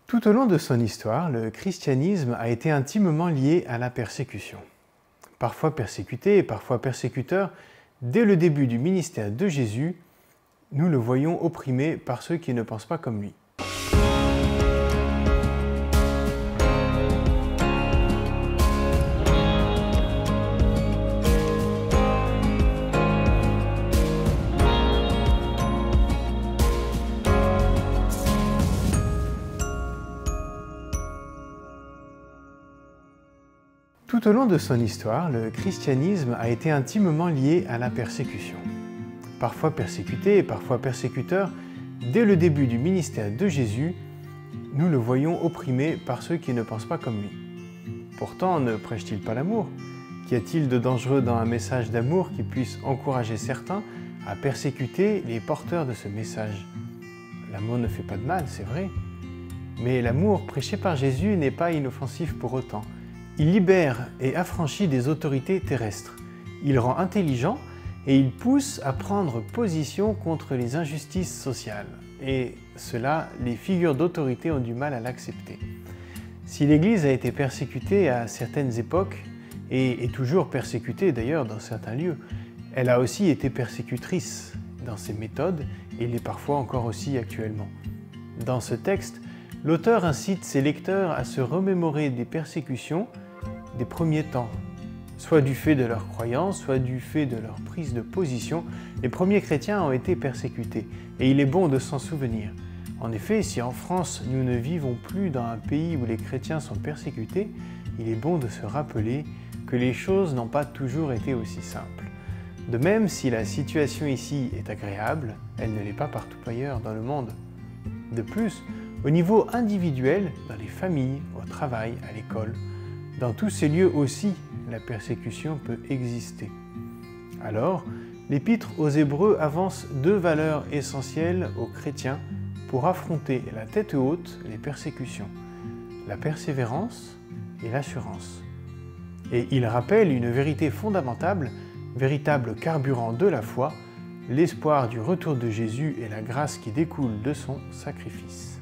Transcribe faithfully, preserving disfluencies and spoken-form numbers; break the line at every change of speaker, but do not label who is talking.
Tout au long de son histoire, le christianisme a été intimement lié à la persécution. Parfois persécuté et parfois persécuteur, dès le début du ministère de Jésus, nous le voyons opprimé par ceux qui ne pensent pas comme lui. Tout au long de son histoire, le christianisme a été intimement lié à la persécution. Parfois persécuté et parfois persécuteur, dès le début du ministère de Jésus, nous le voyons opprimé par ceux qui ne pensent pas comme lui. Pourtant, ne prêche-t-il pas l'amour? Qu'y a-t-il de dangereux dans un message d'amour qui puisse encourager certains à persécuter les porteurs de ce message? L'amour ne fait pas de mal, c'est vrai. Mais l'amour prêché par Jésus n'est pas inoffensif pour autant. Il libère et affranchit des autorités terrestres. Il rend intelligent et il pousse à prendre position contre les injustices sociales. Et cela, les figures d'autorité ont du mal à l'accepter. Si l'Église a été persécutée à certaines époques, et est toujours persécutée d'ailleurs dans certains lieux, elle a aussi été persécutrice dans ses méthodes et l'est parfois encore aussi actuellement. Dans ce texte, l'auteur incite ses lecteurs à se remémorer des persécutions des premiers temps. Soit du fait de leur croyance, soit du fait de leur prise de position, les premiers chrétiens ont été persécutés, et il est bon de s'en souvenir. En effet, si en France nous ne vivons plus dans un pays où les chrétiens sont persécutés, il est bon de se rappeler que les choses n'ont pas toujours été aussi simples. De même, si la situation ici est agréable, elle ne l'est pas partout ailleurs dans le monde. De plus, au niveau individuel, dans les familles, au travail, à l'école, dans tous ces lieux aussi, la persécution peut exister. Alors, l'Épître aux Hébreux avance deux valeurs essentielles aux chrétiens pour affronter la tête haute les persécutions, la persévérance et l'assurance. Et il rappelle une vérité fondamentale, véritable carburant de la foi, l'espoir du retour de Jésus et la grâce qui découle de son sacrifice.